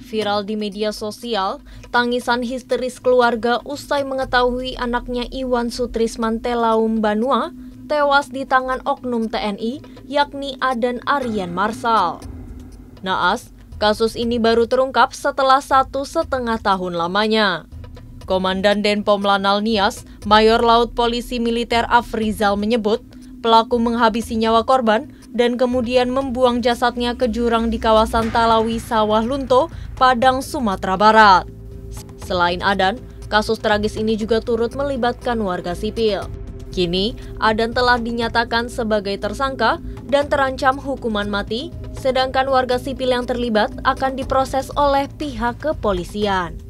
viral di media sosial, tangisan histeris keluarga usai mengetahui anaknya Iwan Sutrisman Telaum Banua tewas di tangan oknum TNI, yakni Adan Aryan Marsal. Naas, kasus ini baru terungkap setelah 1,5 tahun lamanya. Komandan Denpom Lanal Nias, Mayor Laut Polisi Militer Afrizal menyebut, pelaku menghabisi nyawa korban dan kemudian membuang jasadnya ke jurang di kawasan Talawi Sawah Lunto, Padang, Sumatera Barat. Selain Adan, kasus tragis ini juga turut melibatkan warga sipil. Kini, Adan telah dinyatakan sebagai tersangka dan terancam hukuman mati, sedangkan warga sipil yang terlibat akan diproses oleh pihak kepolisian.